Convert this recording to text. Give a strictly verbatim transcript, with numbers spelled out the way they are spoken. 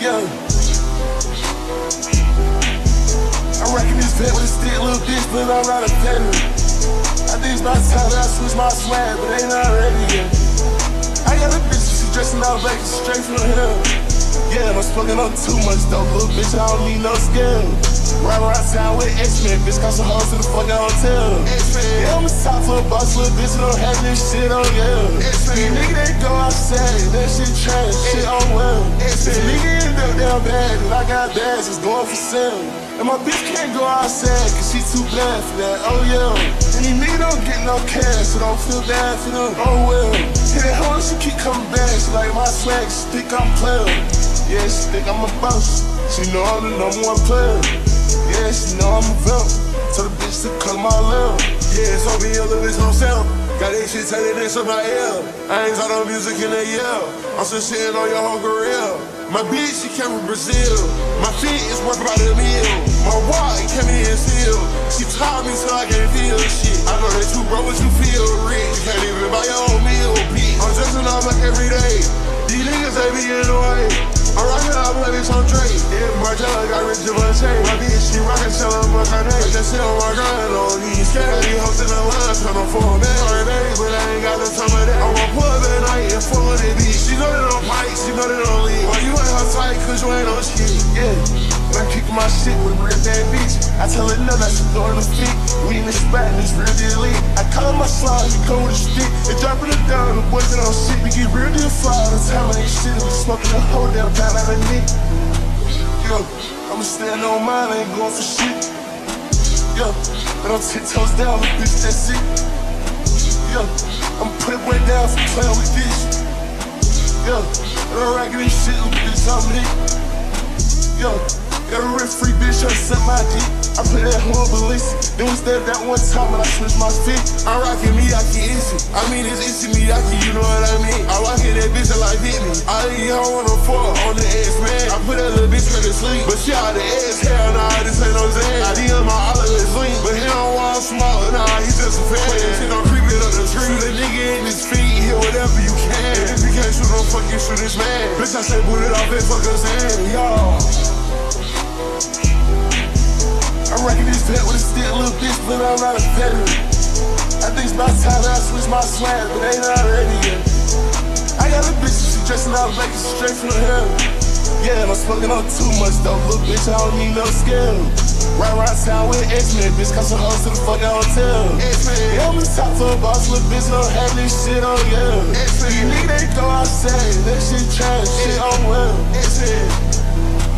Yeah. I'm rocking this vet with a stick, little bitch, but I'm not a veteran. I think it's about time that I switch my swag, but ain't not ready yet. I got a bitch, she dressing out like straight from the hill. Yeah, I'm smoking on too much though, little bitch, I don't need no skill. Ride around town with X-Men, bitch, got some hoes to the fucking hotel. Yeah, I'm a top for a boss, little bitch, don't have this shit on, yeah. These niggas, they go outside, that shit trash, shit on well. This nigga end up down bad, and I got bags, it's going for sale. And my bitch can't go outside, cause she too bad for that, oh yeah. And these niggas don't get no cash, so don't feel bad for them, oh well. And that hoe, she keep coming back, she like my swag, she think I'm player. Yeah, she think I'm a boss, she know I'm the number one player. Yeah, she know I'm a vamp, tell the bitch to cut my love. Yeah, so me a little bitch on sound. Got that shit telling this in my ear. I ain't talking music in a year. I'm still shitting on your whole career. My bitch, she came from Brazil. My feet is worth about a meal. My walk came in still. She taught me so I can't feel shit. I know that you broke, but you feel rich. You can't even buy your own meal, bitch. I'm dressing up like every day. These niggas, they be in the way. I'm rockin' out, baby, some Drake. Yeah, my job got rich in my chain. My bitch, she rockin', tell her my name. That shit on my grind, on these scales. These hoes in the line, turn on for a man. Sorry, baby, but I ain't got no time for that. I'm gon' pull up at night and full of that bitch. She know that I'm pipe, she know that I'm lean. Why you ain't her tight, cause you ain't on shit. Yeah, and I'm kicking my shit with a real bad bitch. I tell her no, that she throwing the feet. We in the spot, and it's real deal elite. I call her my slime, he come with a stick. And dropping it down, the boys that on shit. We get real deal fly all the time, I ain't shit. We smoking the whole damn down out of me. Yo, I'ma stand on mine, I ain't going for shit. Yo, and I'm ten toes down, the bitch, that's it. Yo, I'm putting way down for playing with this. Yo, and I'm rocking this shit, little bitch, I'm lit. Yo, got a rip free bitch, tryna suck my dick. I put that home ballistic. Then we stepped that one time when I switched my fit. I'm rockin' Miyaki instant. I mean, it's instant Miyaki, you know what I mean? I rockin' that bitch like hit me. I leave her on the floor on the ass, man. I put that little bitch to sleep. But she out the ass, hell nah, this ain't no Zan. I D M my all of his link. But he don't want small, nah, he's just a fan. That shit don't creep it up the tree. Shoot a nigga in his feet, hit whatever you can. And if you can't shoot, don't fucking shoot this man. Bitch, I say boot it off and fuck us in, y'all. I'm rocking this vet with a stick, little bitch, but I'm not a veteran. I think it's about time that I switch my swag, but ain't not ready yet. I got a bitch, she dressing out like it's straight from the hill. Yeah, I'm smoking on too much though, little bitch, I don't need no skill. Ride around town with X-Men, bitch, got some hoes to the fucking hotel. Yeah, I'm the top for a boss, little bitch, don't have this shit on, yeah. These niggas, they go outside, that shit trash, shit on well.